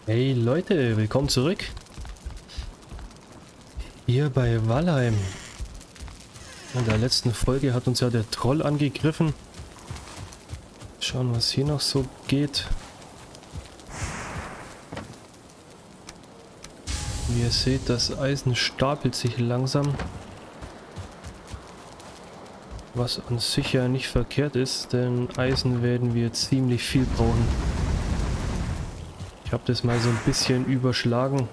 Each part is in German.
Hey Leute, willkommen zurück. Hier bei Valheim. In der letzten Folge hat uns ja der Troll angegriffen. Schauen, was hier noch so geht. Wie ihr seht, das Eisen stapelt sich langsam. Was an sich ja nicht verkehrt ist, denn Eisen werden wir ziemlich viel brauchen. Ich habe das mal so ein bisschen überschlagen.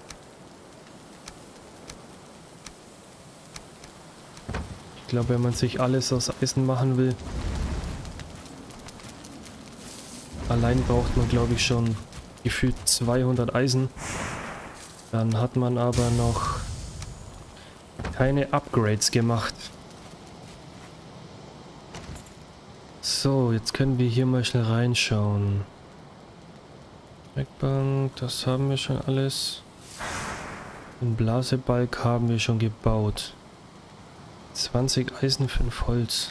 Ich glaube, wenn man sich alles aus Eisen machen will, allein braucht man, glaube ich, schon gefühlt 200 Eisen. Dann hat man aber noch keine Upgrades gemacht. So, jetzt können wir hier mal schnell reinschauen. Werkbank, das haben wir schon alles. Den Blasebalg haben wir schon gebaut. 20 Eisen, 5 Holz.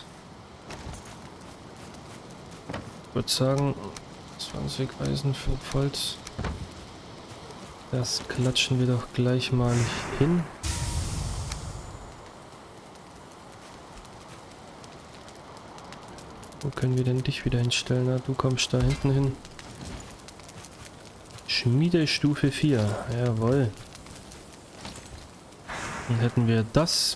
Ich würde sagen, 20 Eisen, 5 Holz. Das klatschen wir doch gleich mal hin. Wo können wir denn dich wieder hinstellen? Na, du kommst da hinten hin. Schmiedestufe 4. Jawohl. Dann hätten wir das.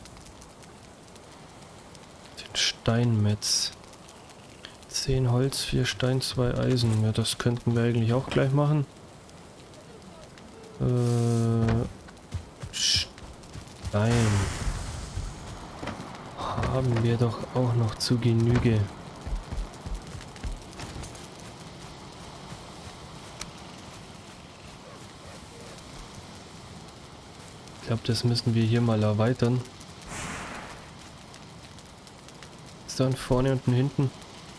Den Steinmetz. 10 Holz, 4 Stein, 2 Eisen. Ja, das könnten wir eigentlich auch gleich machen. Stein. Haben wir doch auch noch zu Genüge. Ich glaube, das müssen wir hier mal erweitern. Ist dann vorne und hinten?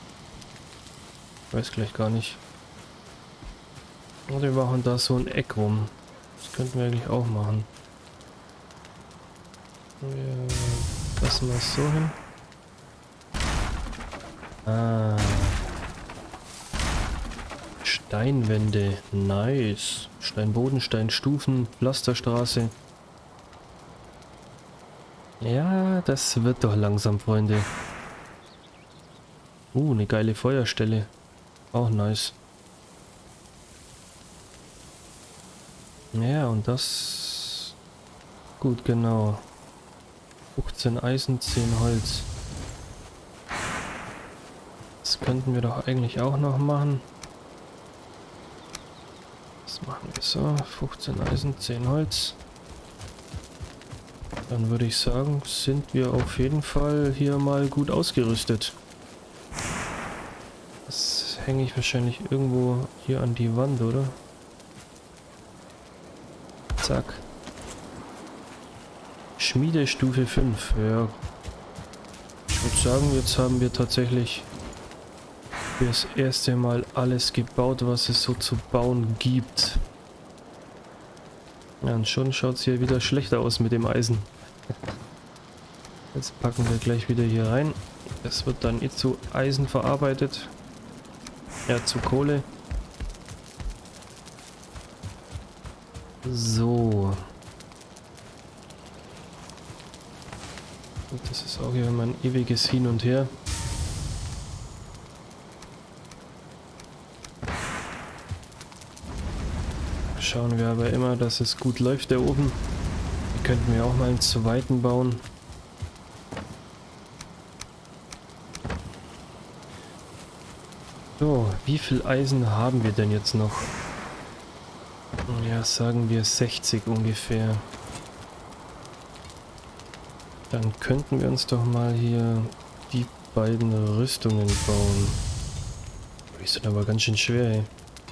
Weiß gleich gar nicht. Und wir machen da so ein Eck rum. Das könnten wir eigentlich auch machen. Wir lassen wir es so hin. Ah. Steinwände. Nice. Steinboden, Steinstufen, Pflasterstraße. Ja, das wird doch langsam, Freunde. Eine geile Feuerstelle. Auch nice. Ja, und das... Gut, genau. 15 Eisen, 10 Holz. Das könnten wir doch eigentlich auch noch machen. Das machen wir so. 15 Eisen, 10 Holz. Dann würde ich sagen, sind wir auf jeden Fall hier mal gut ausgerüstet. Das hänge ich wahrscheinlich irgendwo hier an die Wand, oder? Zack. Schmiedestufe 5. Ja. Ich würde sagen, jetzt haben wir tatsächlich für das erste Mal alles gebaut, was es so zu bauen gibt. Ja, und schon schaut es hier wieder schlechter aus mit dem Eisen. Jetzt packen wir gleich wieder hier rein. Das wird dann zu Eisen verarbeitet. Ja, zu Kohle. So. Und das ist auch hier immer ein ewiges Hin und Her. Schauen wir aber immer, dass es gut läuft, der Ofen. Hier könnten wir auch mal einen zweiten bauen. So, wie viel Eisen haben wir denn jetzt noch? Ja, sagen wir 60 ungefähr. Dann könnten wir uns doch mal hier die beiden Rüstungen bauen. Die sind aber ganz schön schwer, ey.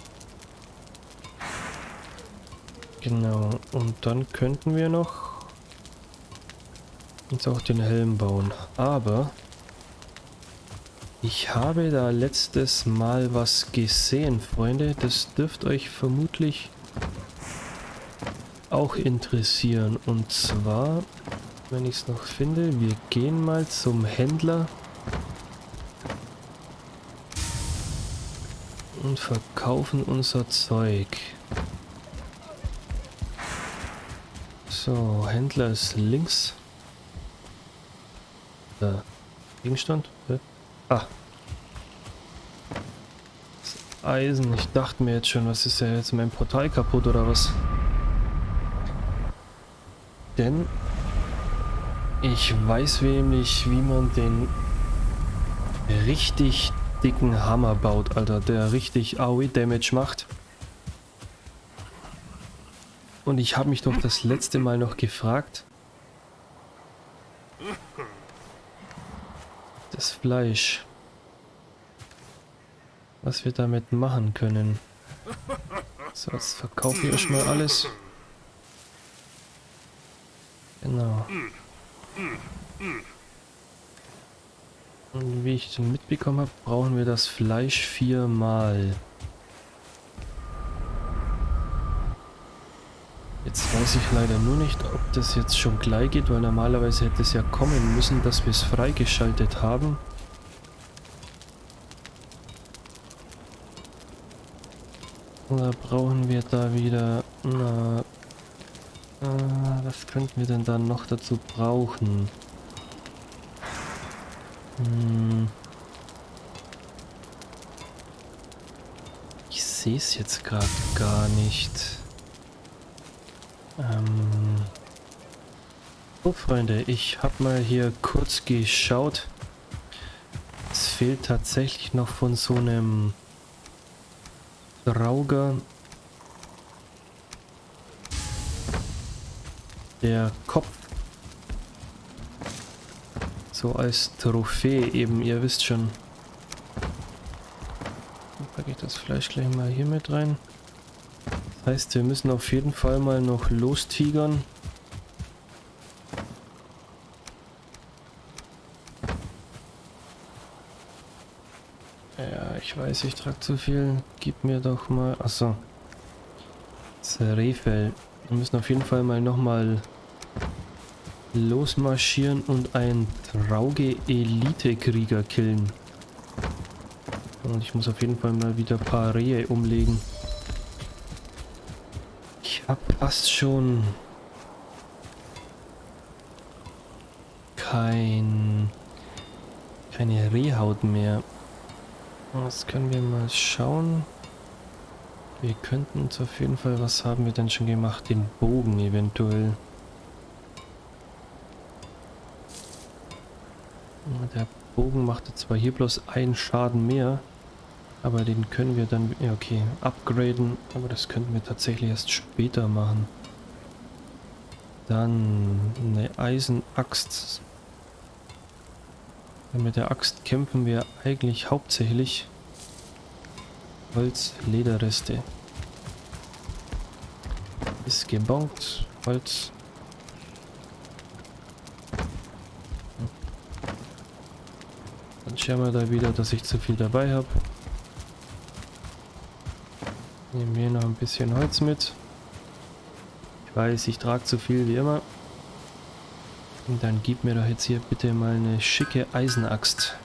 Genau, und dann könnten wir noch uns auch den Helm bauen. Aber ich habe da letztes Mal was gesehen, Freunde. Das dürfte euch vermutlich auch interessieren. Und zwar, wenn ich es noch finde, wir gehen mal zum Händler und verkaufen unser Zeug. So, Händler ist links. Da. Gegenstand? Ah. Das Eisen. Ich dachte mir jetzt schon, was ist ja jetzt mein Portal kaputt oder was? Denn ich weiß nämlich, wie man den richtig dicken Hammer baut, Alter, der richtig AOE-Damage macht. Und ich habe mich doch das letzte Mal noch gefragt, das Fleisch, was wir damit machen können. So, jetzt verkaufe ich erstmal alles. Genau. Und wie ich schon mitbekommen habe, brauchen wir das Fleisch 4-mal. Jetzt weiß ich leider nur nicht, ob das jetzt schon gleich geht, weil normalerweise hätte es ja kommen müssen, dass wir es freigeschaltet haben. Oder brauchen wir da wieder... Na, was könnten wir denn dann noch dazu brauchen? Ich sehe es jetzt gerade gar nicht. So Freunde, ich habe mal hier kurz geschaut. Es fehlt tatsächlich noch von so einem Drauger der Kopf. So als Trophäe eben, ihr wisst schon. Dann packe ich das Fleisch gleich mal hier mit rein. Das heißt, wir müssen auf jeden Fall mal noch lostigern. Ja, ich weiß, ich trage zu viel. Gib mir doch mal... Achso. Das Rehfell. Wir müssen auf jeden Fall mal nochmal losmarschieren und einen Trauge-Elite-Krieger killen. Und ich muss auf jeden Fall mal wieder ein paar Rehe umlegen. Ich habe fast schon keine Rehhaut mehr. Das können wir mal schauen. Wir könnten uns auf jeden Fall, was haben wir denn schon gemacht? Den Bogen eventuell. Der Bogen machte zwar hier bloß einen Schaden mehr, aber den können wir dann, ja okay, upgraden, aber das könnten wir tatsächlich erst später machen. Dann eine Eisenaxt. Mit der Axt kämpfen wir eigentlich hauptsächlich Holz, Lederreste. Ist gebaut, Holz. Dann schauen wir da wieder, dass ich zu viel dabei habe. Nehmen wir noch ein bisschen Holz mit. Ich weiß, ich trage zu viel wie immer. Und dann gib mir doch jetzt hier bitte mal eine schicke Eisenaxt.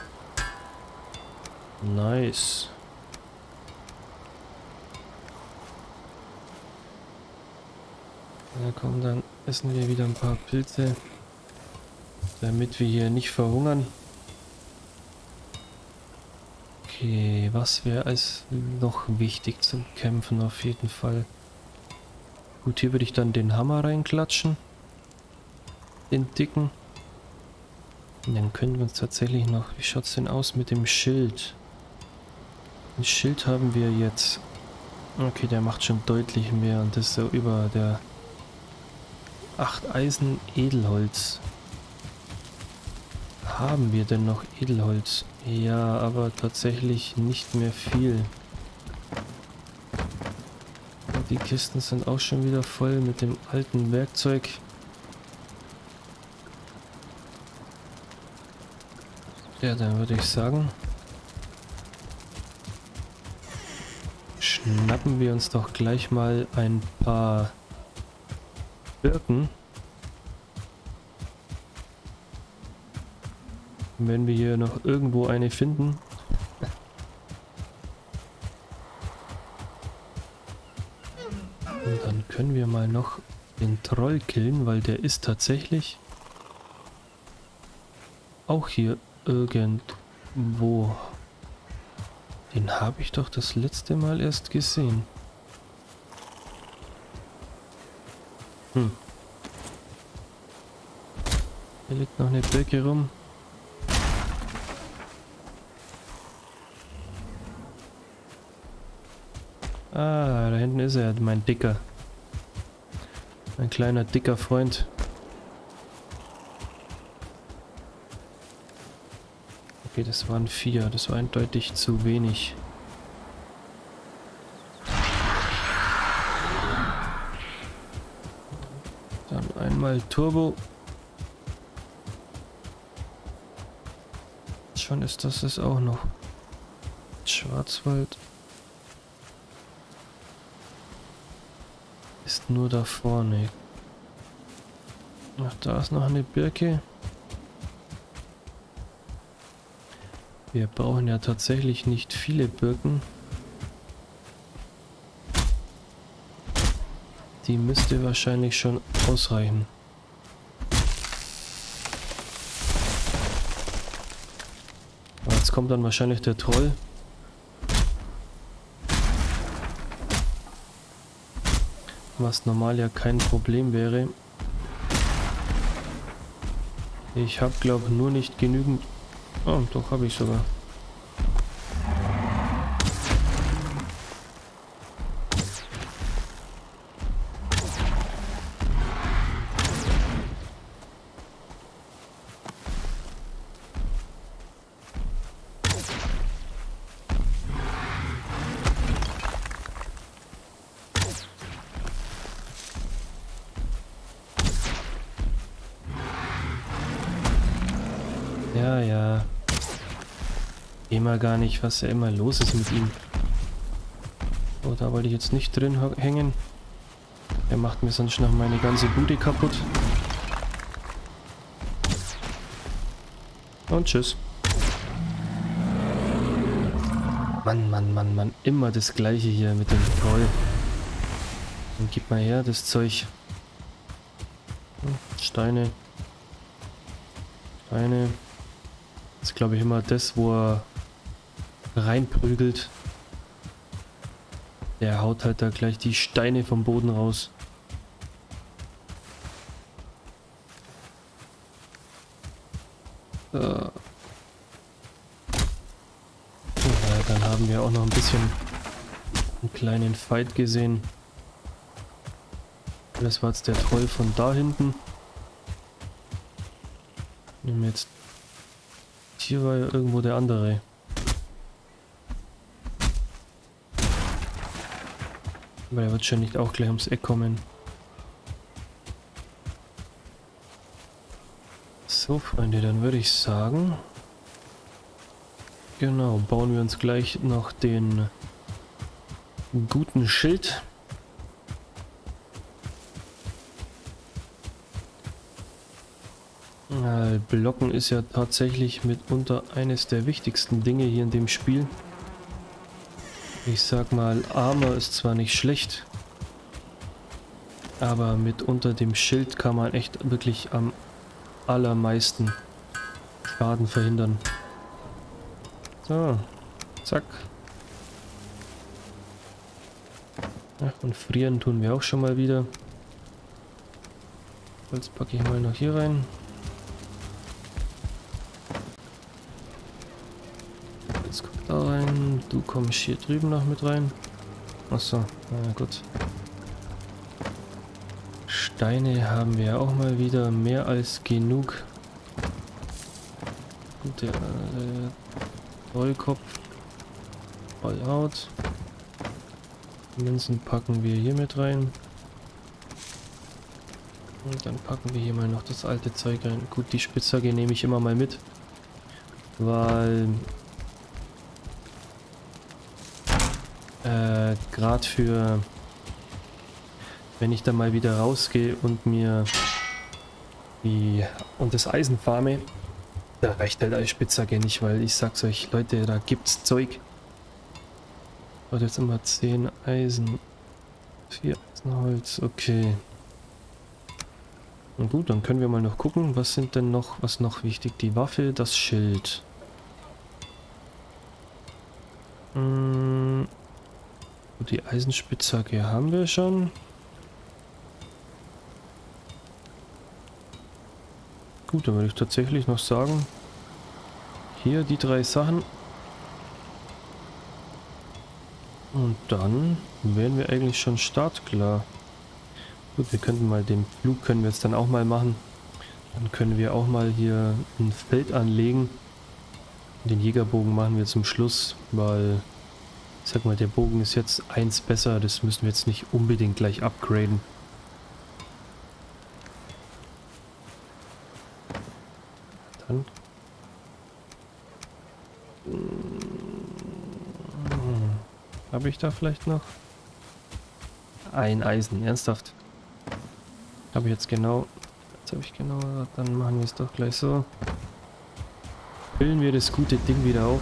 Nice. Na komm, dann essen wir wieder ein paar Pilze, damit wir hier nicht verhungern. Okay, was wäre als noch wichtig zum Kämpfen auf jeden Fall? Gut, hier würde ich dann den Hammer reinklatschen. Den dicken. Und dann können wir uns tatsächlich noch... Wie schaut es denn aus mit dem Schild? Ein Schild haben wir jetzt. Okay, der macht schon deutlich mehr. Und das ist so über der 8 Eisen Edelholz. Haben wir denn noch Edelholz? Ja, aber tatsächlich nicht mehr viel. Und die Kisten sind auch schon wieder voll mit dem alten Werkzeug. Ja, dann würde ich sagen, schnappen wir uns doch gleich mal ein paar Birken. Wenn wir hier noch irgendwo eine finden. Und dann können wir mal noch den Troll killen, weil der ist tatsächlich auch hier irgendwo. Den habe ich doch das letzte Mal erst gesehen. Hm. Hier liegt noch eine Birke rum. Ah, da hinten ist er, mein Dicker. Mein kleiner, dicker Freund. Okay, das waren 4. Das war eindeutig zu wenig. Dann einmal Turbo. Schon ist das es auch noch. Schwarzwald. Ist nur da vorne. Ach, da ist noch eine Birke. Wir brauchen ja tatsächlich nicht viele Birken. Die müsste wahrscheinlich schon ausreichen. Aber jetzt kommt dann wahrscheinlich der Troll. Was normal ja kein Problem wäre. Ich habe, glaube ich, nur nicht genügend... Oh, doch, habe ich sogar. Ja, ja. Immer gar nicht, was ja immer los ist mit ihm. Oh, da wollte ich jetzt nicht drin hängen. Er macht mir sonst noch meine ganze Bude kaputt. Und tschüss. Mann, Mann, Mann, Mann. Immer das gleiche hier mit dem Troll. Dann gib mal her, das Zeug. Steine. Steine. Das ist, glaube ich, immer das, wo er reinprügelt. Der haut halt da gleich die Steine vom Boden raus. Ja, dann haben wir auch noch ein bisschen einen kleinen Fight gesehen. Das war jetzt der Troll von da hinten. Nehmen wir jetzt... Hier war ja irgendwo der andere. Aber er wird schon nicht auch gleich ums Eck kommen. So, Freunde, dann würde ich sagen... Genau, bauen wir uns gleich noch den guten Schild. Blocken ist ja tatsächlich mitunter eines der wichtigsten Dinge hier in dem Spiel. Ich sag mal, Armor ist zwar nicht schlecht, aber mitunter dem Schild kann man echt wirklich am allermeisten Schaden verhindern. So, zack. Ach, und frieren tun wir auch schon mal wieder. Jetzt packe ich mal noch hier rein. Jetzt kommt da rein. Du kommst hier drüben noch mit rein. Achso, na gut. Steine haben wir auch mal wieder mehr als genug. Gut, der Rollkopf. All out. Münzen packen wir hier mit rein. Und dann packen wir hier mal noch das alte Zeug rein. Gut, die Spitzhacke nehme ich immer mal mit. Weil... gerade für... Wenn ich dann mal wieder rausgehe und mir das Eisen farme, da reicht halt als Spitzhacke nicht, weil ich sag's euch, Leute, da gibt's Zeug. Und jetzt immer 10 Eisen, 4 Eisenholz, okay. Na gut, dann können wir mal noch gucken, was sind denn noch, was noch wichtig? Die Waffe, das Schild. Die Eisenspitzhacke haben wir schon. Gut, dann würde ich tatsächlich noch sagen, hier die 3 Sachen. Und dann wären wir eigentlich schon startklar. Gut, wir könnten mal den Flug können wir jetzt dann auch mal machen. Dann können wir auch mal hier ein Feld anlegen. Den Jägerbogen machen wir zum Schluss, weil, ich sag mal, der Bogen ist jetzt 1 besser. Das müssen wir jetzt nicht unbedingt gleich upgraden. Dann. Habe ich da vielleicht noch? Ein Eisen, ernsthaft. Habe ich jetzt genau. Jetzt habe ich genau. Dann machen wir es doch gleich so. Füllen wir das gute Ding wieder auf.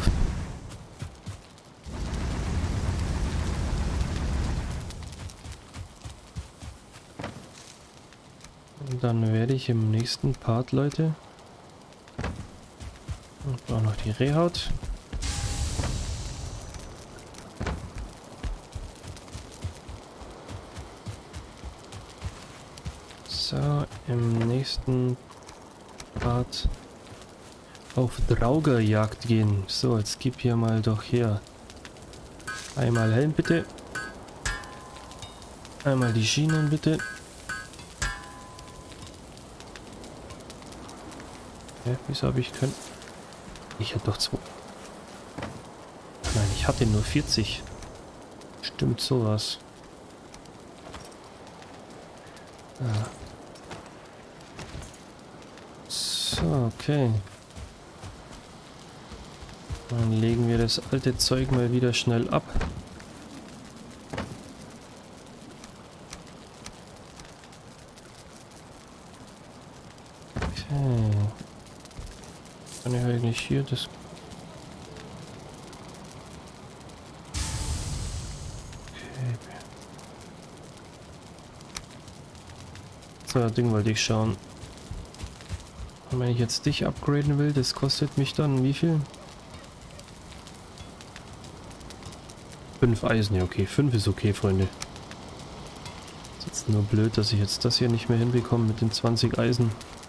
Und dann werde ich im nächsten Part, Leute. Und auch noch die Rehhaut. So, im nächsten Part auf Draugerjagd gehen. So, jetzt gib hier mal doch her. Einmal Helm bitte. Einmal die Schienen bitte. Hä, wieso habe ich kein... Ich hatte doch 2. Nein, ich hatte nur 40. Stimmt sowas. Ah. So, okay. Dann legen wir das alte Zeug mal wieder schnell ab. Okay. Kann ich eigentlich hier das... Okay. So, das Ding wollte ich schauen. Und wenn ich jetzt dich upgraden will, das kostet mich dann wie viel? 5 Eisen, ja okay, 5 ist okay, Freunde. Ist jetzt nur blöd, dass ich jetzt das hier nicht mehr hinbekomme mit den 20 Eisen.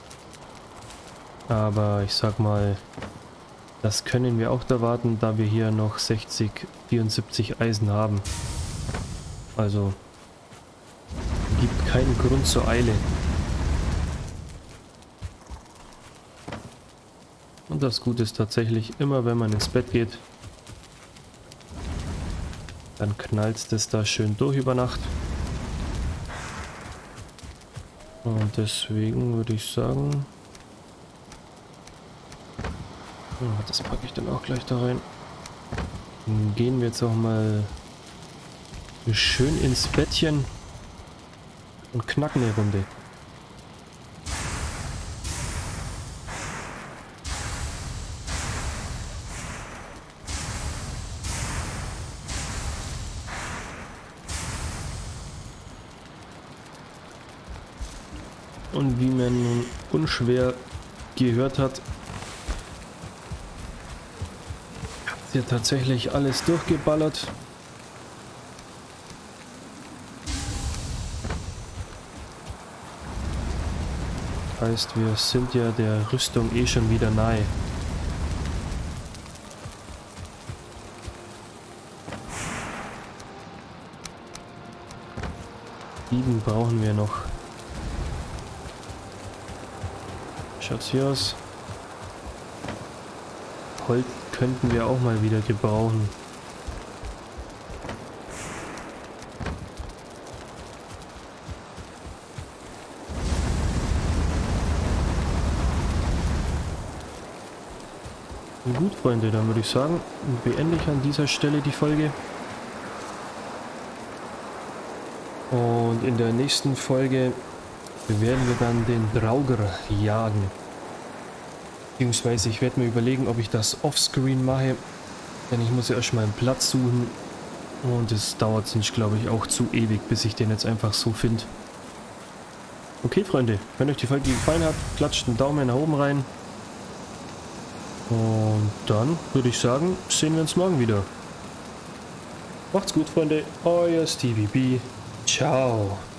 Aber ich sag mal, das können wir auch erwarten, da wir hier noch 74 Eisen haben. Also, gibt keinen Grund zur Eile. Und das Gute ist tatsächlich, immer wenn man ins Bett geht, dann knallt es da schön durch über Nacht. Und deswegen würde ich sagen... Oh, das packe ich dann auch gleich da rein. Dann gehen wir jetzt auch mal schön ins Bettchen und knacken eine Runde. Und wie man nun unschwer gehört hat, hat hier tatsächlich alles durchgeballert. Heißt, wir sind ja der Rüstung eh schon wieder nahe. Biegen brauchen wir noch. Schaut's hier aus. Holz könnten wir auch mal wieder gebrauchen. Gut, Freunde, dann würde ich sagen, beende ich an dieser Stelle die Folge. Und in der nächsten Folge werden wir dann den Drauger jagen. Beziehungsweise ich werde mir überlegen, ob ich das offscreen mache. Denn ich muss ja erstmal einen Platz suchen. Und es dauert sonst, glaube ich, auch zu ewig, bis ich den jetzt einfach so finde. Okay, Freunde, wenn euch die Folge gefallen hat, klatscht einen Daumen nach oben rein. Und dann würde ich sagen, sehen wir uns morgen wieder. Macht's gut, Freunde. Euer Stevie B. Ciao.